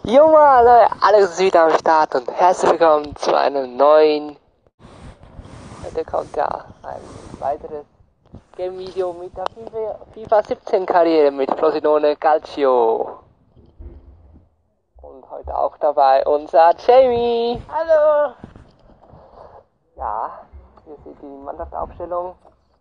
Junge, Leute, Alex ist wieder am Start und herzlich willkommen zu einem neuen. Heute kommt ja ein weiteres Game-Video mit der FIFA 17 Karriere mit Frosinone Calcio. Und heute auch dabei unser Jamie. Hallo! Ja, hier seht ihr die Mannschaftsaufstellung.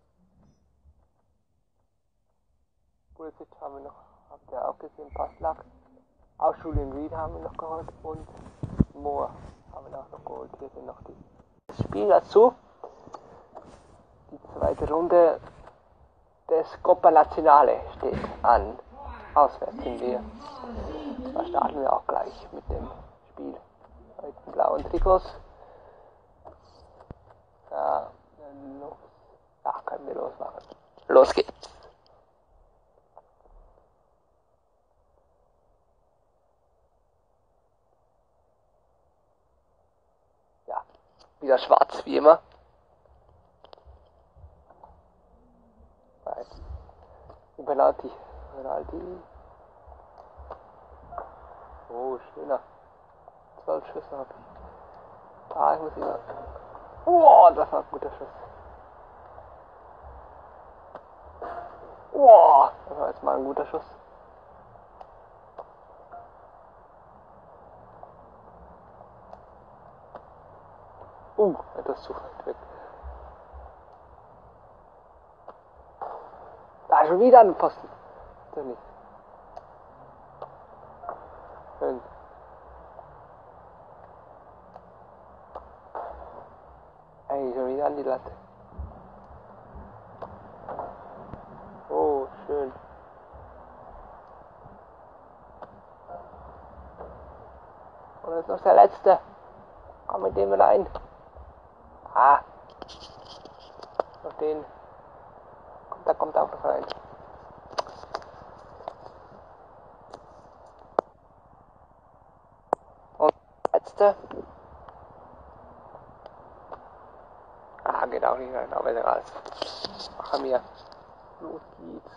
Pulisic haben wir noch, habt ihr auch gesehen, Passlack. Auch Julian Reed haben wir noch geholt und Moore haben wir auch noch geholt. Hier sind noch das Spiel dazu. Die zweite Runde des Coppa Nazionale steht an. Auswärts sind wir. Da starten wir auch gleich mit dem Spiel. Mit den blauen Trikots. Ja, können wir losmachen. Los geht's. Wieder schwarz, wie immer. Penalty. Oh, schöner. 12 Schüsse habe ich. Ich muss immer. Oh, das war ein guter Schuss. Oh, das war jetzt mal ein guter Schuss. Etwas zu weit weg. Da schon wieder ein Posten. Doch nicht. Schön. Ey, schon wieder an die Latte. Oh, schön. Und jetzt noch der letzte. Komm mit dem rein. Auf den. Da kommt auch noch rein. Und letzte. Geht auch nicht rein, aber egal. Machen wir. Los geht's.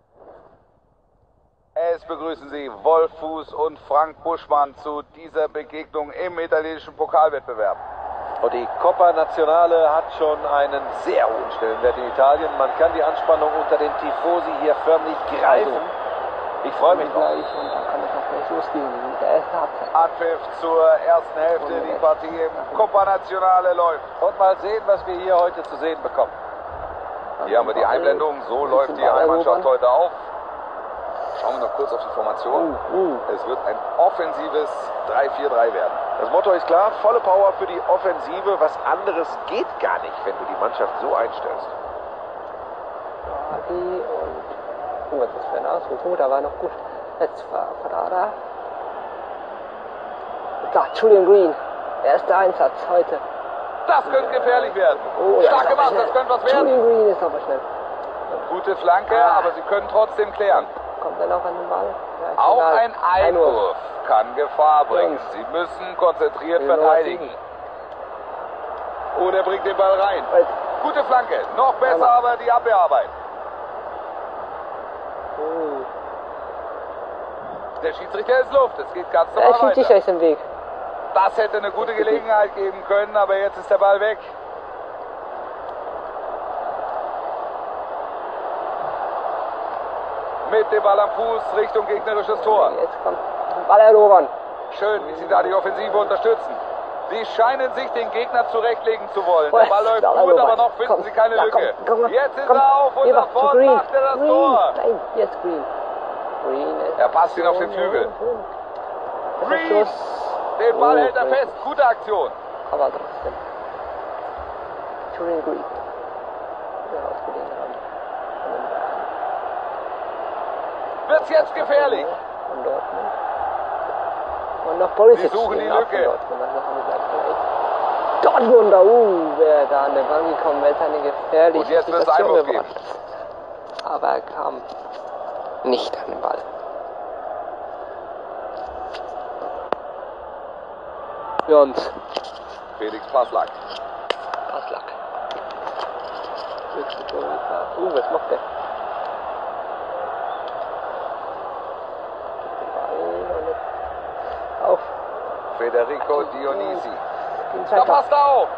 Es begrüßen Sie Wolf-Fuß und Frank Buschmann zu dieser Begegnung im italienischen Pokalwettbewerb. Und die Coppa Nazionale hat schon einen sehr hohen Stellenwert in Italien. Man kann die Anspannung unter den Tifosi hier förmlich greifen. Ich freue mich gleich und dann kann es auch gleich losgehen mit der ersten Halbzeit. Anpfiff zur ersten Hälfte, die Partie im Coppa Nazionale läuft. Und mal sehen, was wir hier heute zu sehen bekommen. Hier haben wir die Einblendung, so läuft die Heimmannschaft heute auf. Schauen wir noch kurz auf die Formation. Es wird ein offensives 3-4-3 werden. Das Motto ist klar, volle Power für die Offensive. Was anderes geht gar nicht, wenn du die Mannschaft so einstellst. Was ist das für ein Ausruf? Da war noch gut. Jetzt war Ferrara. Da, Julian Green. Erster Einsatz heute. Das könnte gefährlich werden. Stark gemacht, das könnte was werden. Julian Green ist aber schnell. Gute Flanke, aber sie können trotzdem klären. Kommt er noch an den Ball? Ja, auch ein Einwurf kann Gefahr bringen. Sie müssen konzentriert verteidigen. Und er bringt den Ball rein. Gute Flanke. Noch besser aber die Abwehrarbeit. Der Schiedsrichter ist Luft. Es geht ganz normal weiter. Der Schiedsrichter ist im Weg. Das hätte eine gute Gelegenheit geben können, aber jetzt ist der Ball weg. Mit dem Ball am Fuß Richtung gegnerisches Tor. Jetzt kommt der Ball erobern. Schön, wie sie da die Offensive unterstützen. Sie scheinen sich den Gegner zurechtlegen zu wollen. Der Ball läuft gut, aber noch finden sie keine Lücke. Jetzt ist er auf und sofort macht er das Tor. Nein, jetzt Green. Er passt ihn auf den Flügel. Green, den Ball hält er fest. Gute Aktion. Aber trotzdem. Julian Green. Ausgedehnt haben. Wird's jetzt gefährlich? Von Dortmund. Und noch Pulisic. Sie suchen die Lücke. Dortmunder, wer da an den Ball gekommen wäre, eine gefährliche und jetzt wird es Einwurf geben. Aber er kam nicht an den Ball. Für uns. Felix Passlack. Was macht der? Federico Dionisi. Da passt er auf.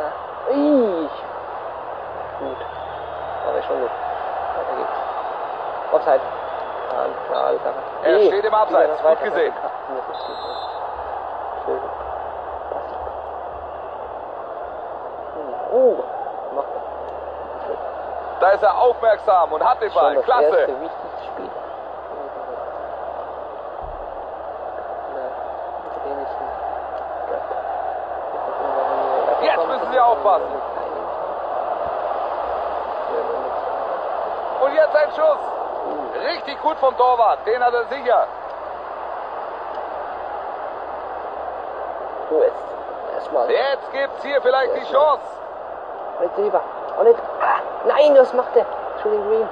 Gut. Aber schon gut. Weiter geht's. Offside. Er steht im Abseits. Gut gesehen. Schön. Macht er. Da ist er aufmerksam und hat den Ball. Das Klasse. erste wichtigste Spiel. Jetzt müssen sie aufpassen. Und jetzt ein Schuss. Richtig gut vom Torwart. Den hat er sicher. So jetzt. Erstmal. Jetzt gibt's hier vielleicht die Chance. Jetzt rüber. Und jetzt. Nein, was macht der? Entschuldigung, Green.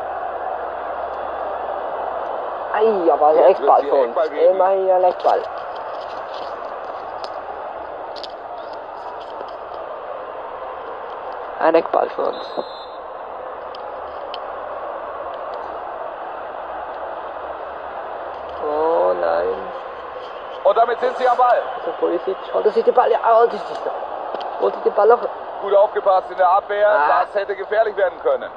Ei, aber ein Eckball für uns. Immerhin ein Eckball. Ein Eckball für uns. Oh nein. Und damit sind sie am Ball. Holt er sich den Ball? Ja, holt er sich doch. Holt er den Ball noch? Gut aufgepasst in der Abwehr. Das hätte gefährlich werden können.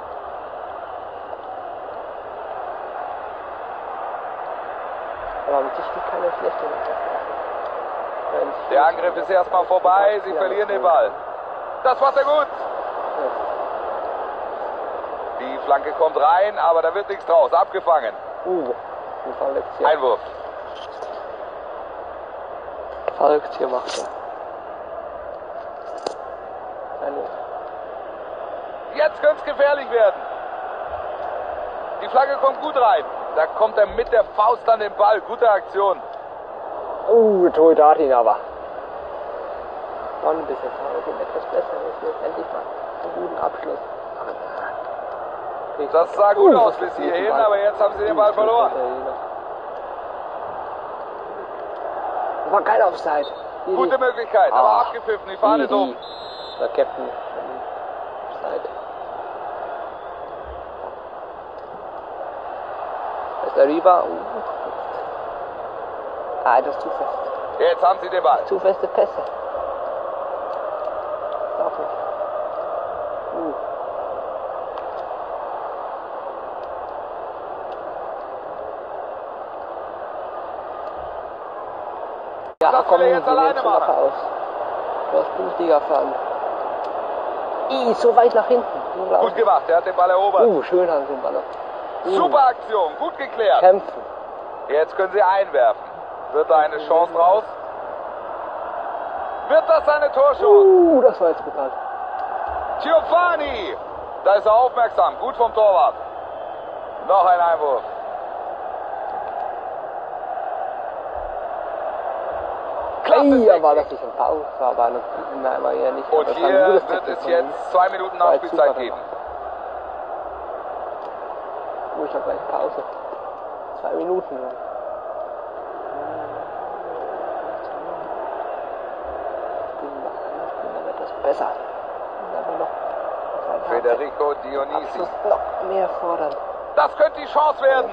Aber mit sich gibt keine schlechte Mannschaft. Der Angriff ist erstmal vorbei. Sie verlieren den Ball. Das war sehr gut. Die Flanke kommt rein, aber da wird nichts draus. Abgefangen. Einwurf. Verrückt hier macht er. Jetzt könnte es gefährlich werden. Die Flanke kommt gut rein. Da kommt er mit der Faust an den Ball. Gute Aktion. Torhüter hat ihn aber. Noch ein bisschen etwas besser. Wir jetzt endlich mal einen guten Abschluss. Das sah gut aus bis hierhin, aber jetzt haben sie den Ball verloren. Das war kein Offside. Gute Möglichkeit, aber abgepfiffen. Die Fahne ist oben. Der Captain. Offside. Ist er rüber? Das ist zu fest. Jetzt haben sie den Ball. Zu feste Pässe. Auch nicht. Ja, das komm, will er jetzt alleine machen. Aus. Du hast Bundesliga fahren. So weit nach hinten. Gut gemacht, er hat den Ball erobert. Schön haben sie den Ball noch. Super Aktion, gut geklärt. Kämpfen. Jetzt können sie einwerfen. Wird da eine Chance raus? Wird das eine Torchance? Das war jetzt bekannt. Giovanni! Da ist er aufmerksam, gut vom Torwart. Noch ein Einwurf. Klasse, war das nicht ein Foul? Aber nein, war ja nicht. Und hier wird es jetzt 2 Minuten Nachspielzeit geben. Ich habe gleich Pause. 2 Minuten. Dann wird das besser. Aber noch Federico Dionisi. Noch mehr fordern. Das könnte die Chance werden.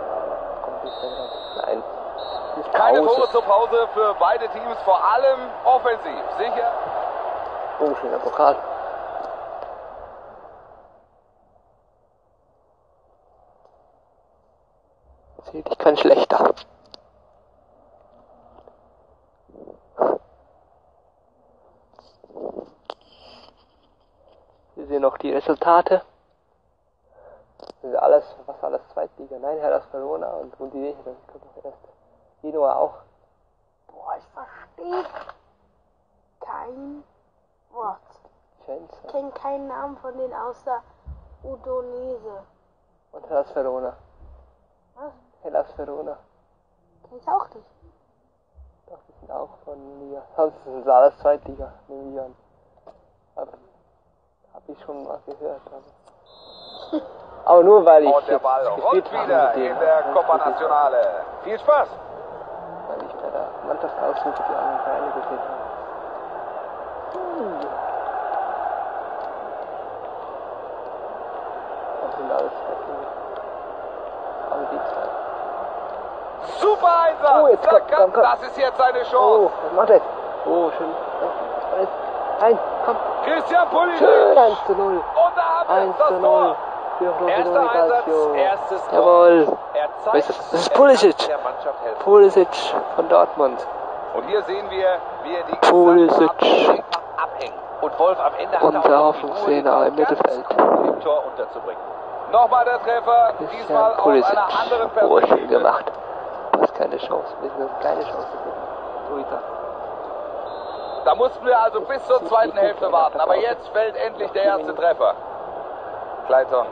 Nein. Keine Tore zur Pause für beide Teams, vor allem offensiv. Sicher. Schöner Pokal. Zählt dich kein schlechter. Wir sehen noch die Resultate. Alles, was alles Zweitliga. Nein, Hellas Verona und die das kommt noch erst. Genua auch. Boah, ich verstehe kein Wort. Ich kenne keinen Namen von denen außer Udinese. Und Hellas Verona. Was? Hellas Verona. Kenn ich auch nicht. Doch, die sind auch von Liga. Sonst sind es alles Zweitliga. Nehme ich an. Hab ich schon mal gehört. Aber nur weil ich. Und der Ball rollt wieder in der Copa Nacionale. Viel Spaß! Weil ich bei der Mannschaftsausflug die anderen Vereine gesehen habe. Das sind alles Zweitliga. Aber die zwei. Super Einsatz. Oh, jetzt komm. Das ist jetzt seine Chance. Oh, was macht er? Oh, schön. Nein, komm. Christian Pulisic. Schön, 1:0. Und da haben wir das 1:0. Tor. Erster Einsatz, erstes Tor. Jawohl. Er Was zeigt, ist das? Das ist Pulisic. der Mannschaft helfen. Pulisic von Dortmund. Und hier sehen wir, wie er die Pulisic. Abhängen. Und Wolf am Ende hat Unser auch Hoffnungstrainer im Mittelfeld. im Tor unterzubringen. Nochmal der Treffer, diesmal Christian aus Pulisic. einer anderen Oh, schön Perspektive. gemacht. Du hast keine Chance. Wir sind eine kleine Chance. Torhüter. Da mussten wir also bis zur zweiten Hälfte warten. Aber jetzt fällt endlich der erste Treffer. Clayton.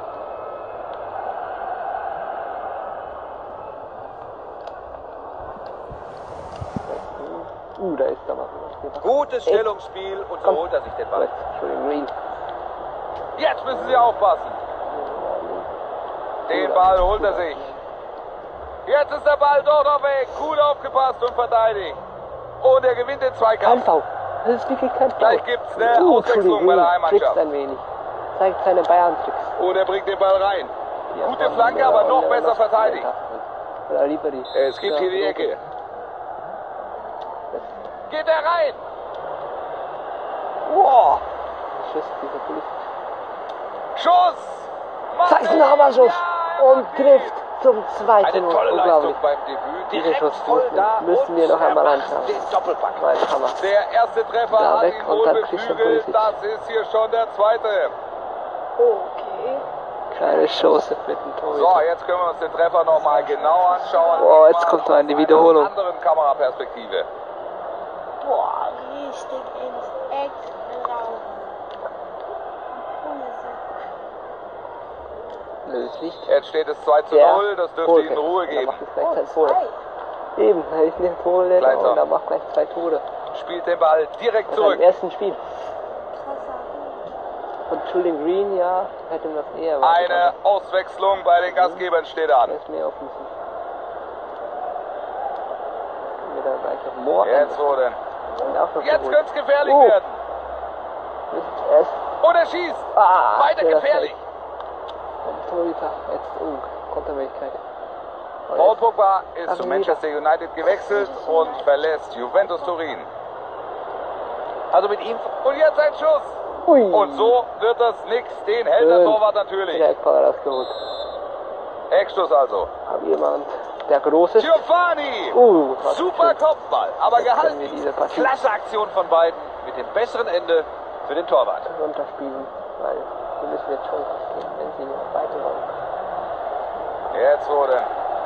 Da ist er mal. Gutes Stellungsspiel und so holt er sich den Ball. Entschuldigung, Jetzt müssen sie aufpassen. Den Ball holt er sich. Jetzt ist der Ball doch noch weg. Gut aufgepasst und verteidigt. Und er gewinnt den Zweikampf. Kein Foul. Das ist wirklich kein Foul. Gleich gibt es eine Auswechslung bei der Heimmannschaft. Trickst ein wenig. Zeigt seine Bayern-Tricks. Und er bringt den Ball rein. Gute Flanke, aber noch besser verteidigt. Es gibt hier die Ecke. Geht er rein? Wow. Schuss, dieser Pulisic. Schuss! Zeigt einen Hammerschuss und trifft zum 2:0. Eine tolle Leistung Unglaublich. beim Debüt. Dieser Direkt Schuss voll da müssen wir und noch einmal er macht anschauen. den Doppelpack. Mein Hammer. Der erste Treffer Da hat weg ihn und wohl dann Christian beflügelt. Pulisic. Das ist hier schon der zweite. Okay. Kleine Chance für den Torhüter. So, jetzt können wir uns den Treffer nochmal genau anschauen. Boah, jetzt kommt noch eine Wiederholung. Aus einer anderen Kameraperspektive. Boah, richtig ins Eck rauf. Löslich. Jetzt steht es 2:0. Das dürfte ihnen Ruhe Da geben. macht es gleich sein Tor. Eben, er ist nicht Torhüter Gleiter. und er macht gleich 2 Tore. Spielt den Ball direkt Im zurück. ersten Spiel. Von Julian Green, ja, hätten wir es eher erwartet. Eine Auswechslung bei den Gastgebern steht Er an. ist mehr offensiv. Können wir da gleich noch Moor Jetzt wo denn? Jetzt könnte könnte es gefährlich werden. Es Und er schießt. Weiter gefährlich. Torhüter, jetzt Kontermöglichkeit. Paul Pogba ist Also zu Manchester United gewechselt und verlässt Juventus Turin. Also mit ihm. Und jetzt ein Schuss. Ui. Und so wird das nix. Den hält der Torwart natürlich. Der Eckball rausgeholt. Eckstoß also. Hab jemand, der groß ist. Giovanni. Was Super schön. Kopfball, aber Jetzt können wir gehalten. diese Partie Klasse Aktion von beiden mit dem besseren Ende für den Torwart. runterspielen, weil wir müssen jetzt schon gehen, wenn sie noch weiter wollen. Jetzt wo denn?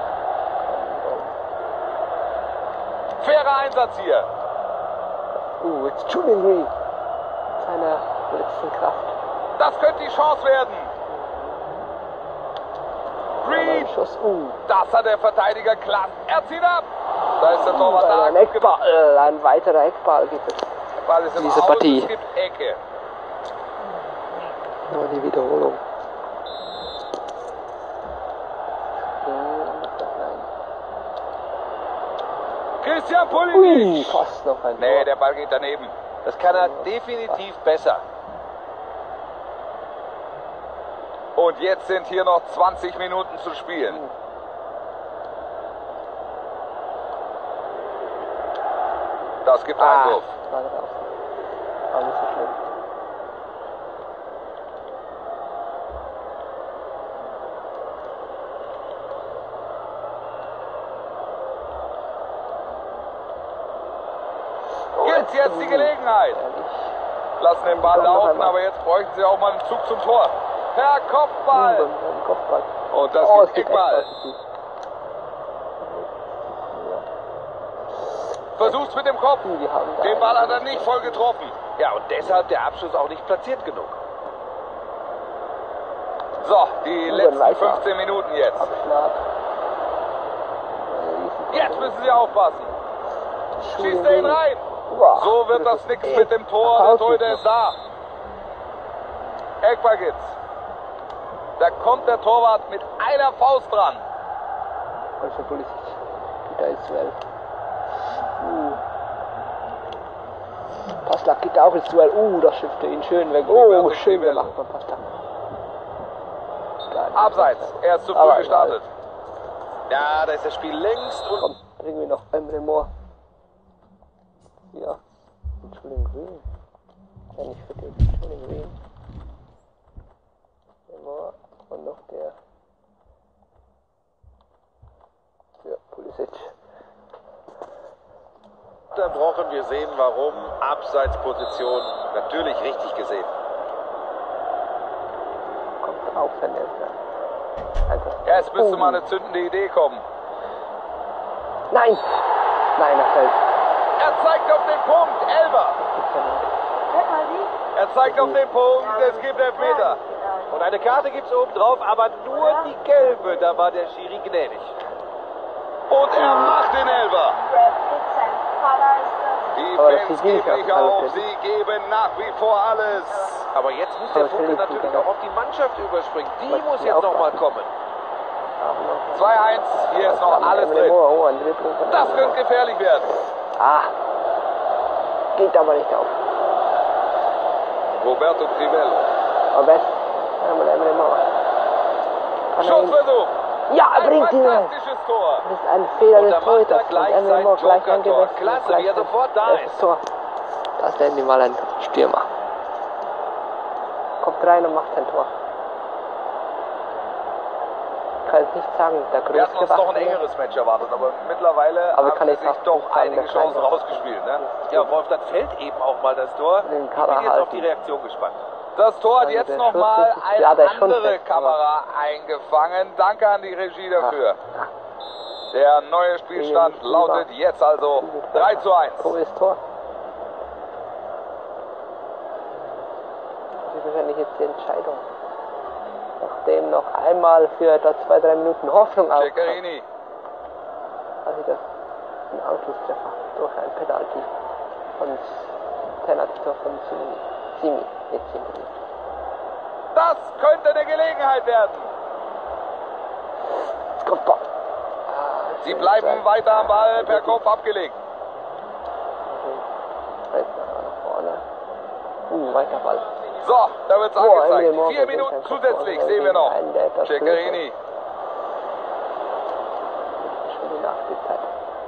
Fairer Einsatz hier. Jetzt Julian Green. Seiner letzten Kraft. Das könnte die Chance werden. Green. Schuss. Das hat der Verteidiger klasse. Er zieht ab. Da ist der Torwart da. Ein Eckball, ein weiterer Eckball gibt es. Der Ball ist im Diese Aus, Partie. es gibt Ecke. Aber die Wiederholung. Christian Pulisic. Fast noch ein Nee, Tor. der Ball geht daneben. Das kann er definitiv besser. Und jetzt sind hier noch 20 Minuten zu spielen. Das gibt Einwurf. War raus. War nicht so schlimm. Gibt's jetzt die Gelegenheit. Lassen den Ball laufen, aber jetzt bräuchten sie auch mal einen Zug zum Tor. Per Kopfball. Kopfball. Und das es gibt gibt Eckball. Eckball. Versucht's mit dem Kopf. Die haben da Den Ball hat er nicht voll getroffen. Ja, und deshalb der Abschluss auch nicht platziert genug. So, die letzten 15 Minuten jetzt. Abschlag. Jetzt müssen sie aufpassen. Schießt er ihn rein. So wird das nix mit dem Tor. Der Torhüter ist da. Eckball gibt's. Da kommt der Torwart mit einer Faust dran. Also Pulisic. Da ist 12. Passlack geht auch ins Duell. Das schiffte ihn schön weg. Schön gemacht von Passlack. Abseits. Er ist zu früh gestartet. Ja, da ist das Spiel längst und irgendwie noch Emre Moore. Ja, Julian Green. Ja, nicht für den Julian Green. Moore und noch der für Pulisic. Unterbrochen, wir sehen warum. Abseitsposition natürlich richtig gesehen. Kommt auf sein Elfer. Also, Jetzt müsste mal eine zündende Idee kommen. Nein! Nein, er fällt. Er zeigt auf den Punkt, Elfer. Hört mal die? Er zeigt auf den Punkt, es gibt Elfmeter. Und eine Karte gibt es oben drauf, aber nur die gelbe. Da war der Schiri gnädig. Und er macht den Elfer. Brad Pitt, sein Vater ist das. Die Aber das Fans sieht nicht geben nicht aus, auf, alles sie geben nach wie vor alles. Aber jetzt muss der Funke natürlich auch auf die Mannschaft überspringen. Die muss jetzt nochmal kommen. 2-1, hier ist noch alles drin. Das könnte gefährlich werden. Ah! Geht aber nicht auf. Roberto Crivello. Aber best. Emre Moore. Schussversuch. Ja, er Ein bringt ihn rein. fantastisches Tor. Das ist ein Fehler Und des da macht er Torhüters. gleich Und Emre sein Moore gleich Joker-Tor. angewechselt. Klasse, wie er sofort da ist. Tor. Das ist endlich mal ein Stürmer. Kommt rein und macht sein Tor. Ich kann jetzt nicht sagen, der Wir hatten uns größte noch ein engeres Match erwartet, aber mittlerweile Aber haben kann sie ich sich auch doch nicht sagen, einige der Chancen Kleine. rausgespielt. Ne? Ja, Wolf, dann fällt eben auch mal das Tor. Den Ich Kader bin jetzt auf halten. die Reaktion gespannt. Das Tor hat Also jetzt der nochmal Schuss ist- eine ja, der ist schon andere fest, Kamera eingefangen. Danke an die Regie dafür. Der neue Spielstand lautet jetzt also 3:1. Tor ist Tor. Das ist wahrscheinlich jetzt die Entscheidung. Nachdem noch einmal für etwa 2-3 Minuten Hoffnung aufkam, Ceccherini. also das ein Anschlusstreffer durch ein Penalty von Penalty-Tor von Simi. Das könnte eine Gelegenheit werden. Kopfball. Sie bleiben weiter am Ball, per Kopf abgelegt. Nach vorne. Weiter Ball. So, da wird's Emre angezeigt. Moore 4 bringt Minuten einen zusätzlich Kopfball sehen wir noch. gegen einen, der etwas Ceccherini. Schon die Nachspielzeit.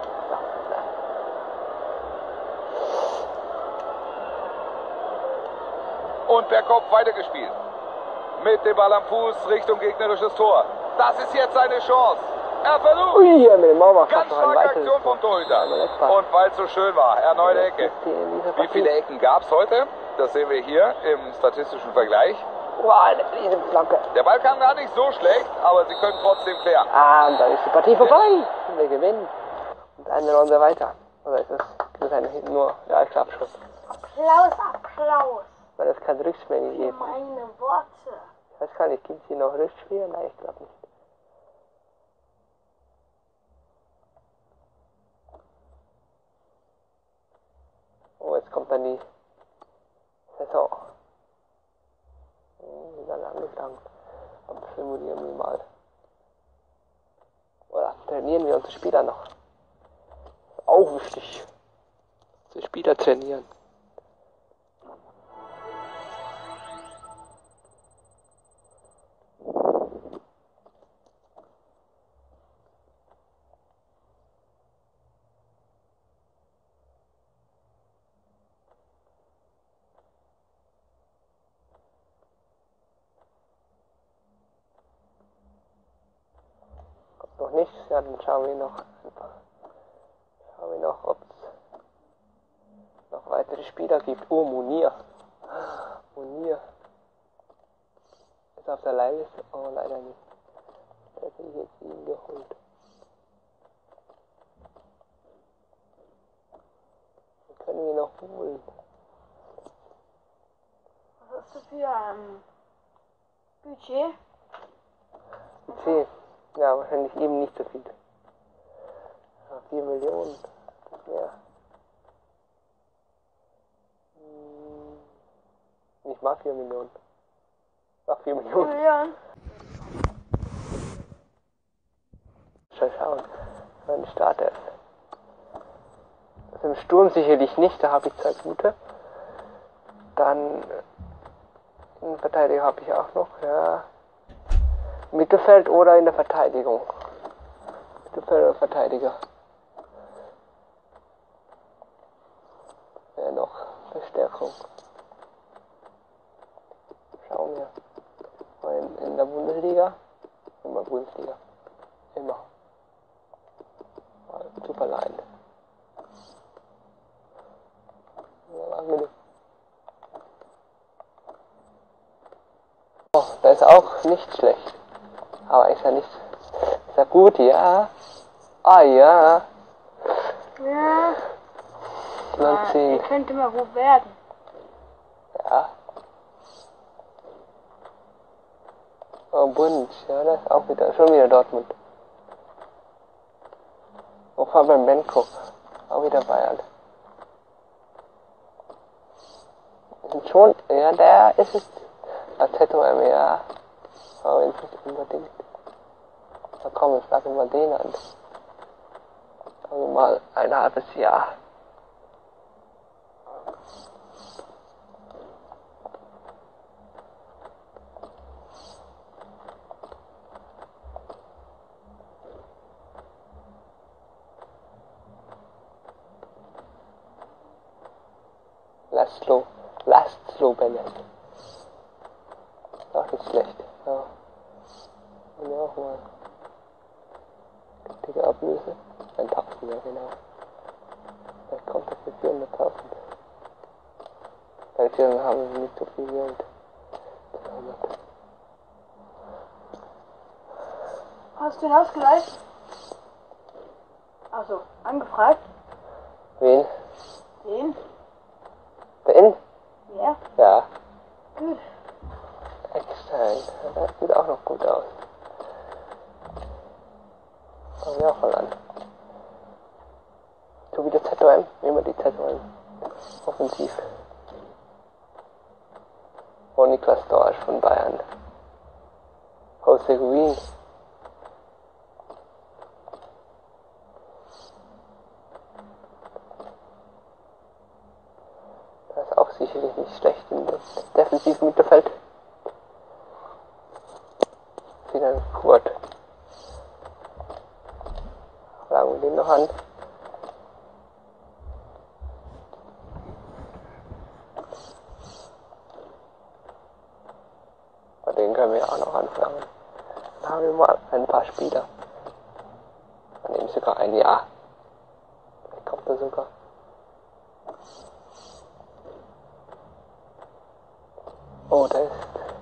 Und per Kopf weitergespielt. Mit dem Ball am Fuß Richtung gegnerisches Tor. Das ist jetzt seine Chance. Er versucht. Ui, Emre Moore macht Ganz noch ein starke weiteres Aktion vom Torhüter. Einmal Eckball. Und weil es so schön war, erneute Ecke. Wie viele Ecken gab es heute? Das sehen wir hier im statistischen Vergleich. Wow, eine Riesenflanke. Der Ball kam gar nicht so schlecht, aber sie können trotzdem klären. Ah, und dann ist die Partie vorbei. Und wir gewinnen. Und eine Runde weiter. Oder ist das ist nur, ja, ich glaube schon. Applaus, Applaus. Weil es kein Rückspiel Für gibt. meine Worte. Ich weiß gar nicht, gibt es hier noch Rückspiele? Nein, ich glaube nicht. Oh, jetzt kommt dann die Saison. Wieder angefangen. Aber simulieren wir mal. Oder trainieren wir unsere Spieler noch. Auch wichtig. Die Spieler trainieren. Noch nichts, ja, dann schauen wir noch, ob es noch weitere Spieler gibt. Oh, Munir ist auf der Leihliste. Oh, leider nicht. Da hätte ich jetzt ihn geholt. Den können wir noch holen. Was hast du für ein Budget? Budget. Ja, wahrscheinlich eben nicht so viel. Ja, 4 Millionen. Das mehr. Nicht mal 4 Millionen. Ach, 4 Millionen. Julian. Schon schauen, wann ich starte. Also im Sturm sicherlich nicht, da habe ich 2 gute. Dann in Verteidigung habe ich auch noch, ja. Mittelfeld oder in der Verteidigung. Mittelfeld oder Verteidiger. Guck. Schauen wir. In der Bundesliga. Immer Bundesliga. Immer. Super leid. Ja, angenehm. Oh, das ist auch nicht schlecht. Aber ist ja nicht. Ist ja gut, ja. Ah ja. Ja. 19. Er könnte mal gut werden. Ja. Oh, Bund, ja, das ist auch wieder, schon wieder Dortmund. Oh, Fabian Benko, auch wieder Bayern. Sind schon, ja, der ist es. Als ZOM, ja. Aber wenn es nicht unbedingt. Na komm, jetzt sagen wir den an. Also mal ein halbes Jahr. Laszlo Bennett. Auch nicht schlecht. Ja. Und ja auch mal. Dicke Ablöse. 1000, ja genau. Vielleicht kommt das für 400.000. Bei 400 haben sie nicht so viel Geld. 200. Hast du ihn ausgeleiht? Also, angefragt? Wen? Den? Den? Ja. Ja. Gut. Eckstein. Das sieht auch noch gut aus. Fangen wir auch mal an. So wie der ZOM. Nehmen wir die ZOM. Offensiv. Und Niklas Dorsch von Bayern. Jose Guin. Das ist auch sicherlich nicht schlecht im defensiven Mittelfeld. Wieder Kurt. Fragen wir den noch an. Bei den können wir auch noch anfangen. Dann haben wir mal ein paar Spieler. Dann nehmen sogar ein Jahr. Vielleicht kommt er sogar. Oh, da ist.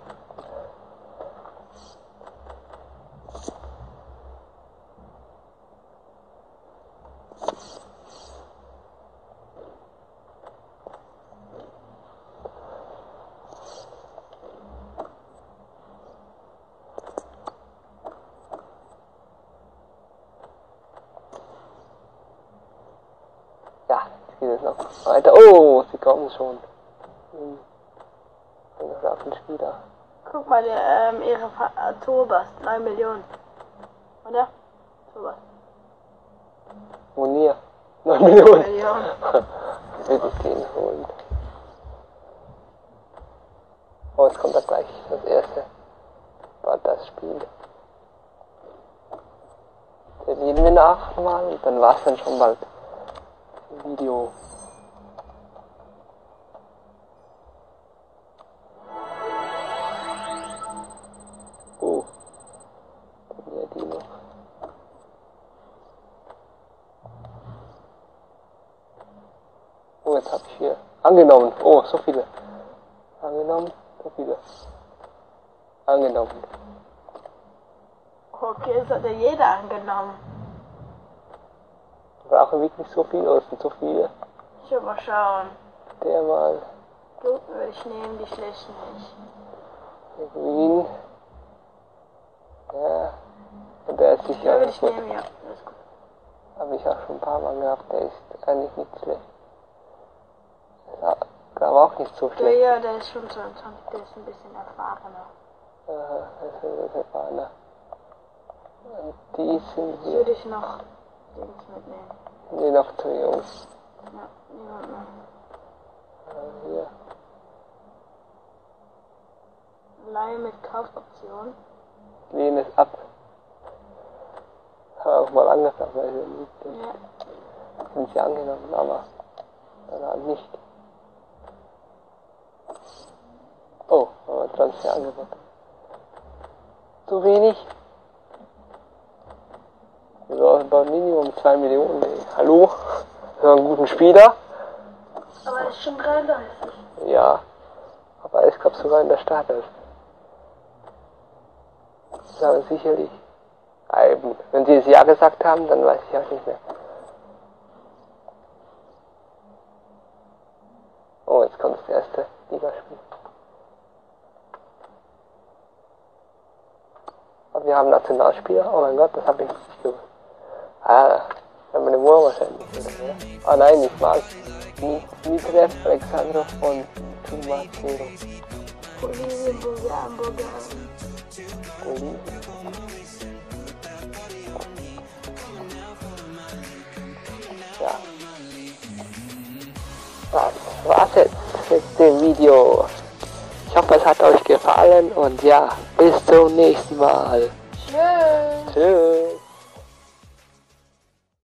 Ja, jetzt geht es noch weiter. Oh, sie kommen schon. Auf den Spieler. Guck mal, ihre Tobas, 9 Millionen. Oder? Tobas. Monier. 9 Millionen. 9 Millionen. Will ich den holen. Oh, jetzt kommt da gleich das erste. War das Spiel. Terminieren wir nach mal und dann war es dann schon bald. Video. Oh. Dann ja die noch. Oh, jetzt habe ich hier angenommen. Oh, so viele. Angenommen, so viele. Angenommen. Okay, das hat ja jeder angenommen. Brauche wirklich so viel oder sind so viele? Ich will mal schauen. Der mal. Guten würde ich nehmen, die schlechten nicht. Wien. Ja. Und der ist Den sicher. würde ich nehmen, ja. Das ist gut. Habe ich auch schon ein paar Mal gehabt. Der ist eigentlich nicht schlecht. Ist aber auch nicht so Ja, schlecht. ja, der ist schon so, der ist ein bisschen erfahrener. Das ist erfahrener. Und die sind Jetzt hier. würde ich noch Dings mitnehmen. Nee, noch zu jung. Ja, niemand mehr. Hier. Leihe mit Kaufoption. Lehnen es ab. Habe auch mal angefangen, weil wir nicht Ja. sind sie angenommen, aber dann halt nicht. Transferangebot. Zu wenig? Wir brauchen Minimum 2 Millionen. Ey. Hallo? Wir haben einen guten Spieler. Aber er ist schon 33. Ja. Aber ich glaube sogar in der Startelf. Ja, sicherlich. Wenn sie es ja gesagt haben, dann weiß ich auch nicht mehr. Oh, jetzt kommt das erste Ligaspiel. Und wir haben Nationalspieler. Oh mein Gott, das habe ich nicht gewusst. Ah, wir haben eine Uhr wahrscheinlich. Oder? Ah nein, nicht mal. Mitrev, Alexandrov und Tumacero. Bolivien, Bulgarien, Bolivien. Ja. Das war's jetzt mit dem Video. Ich hoffe, es hat euch gefallen und ja, bis zum nächsten Mal. Tschüss. Tschüss.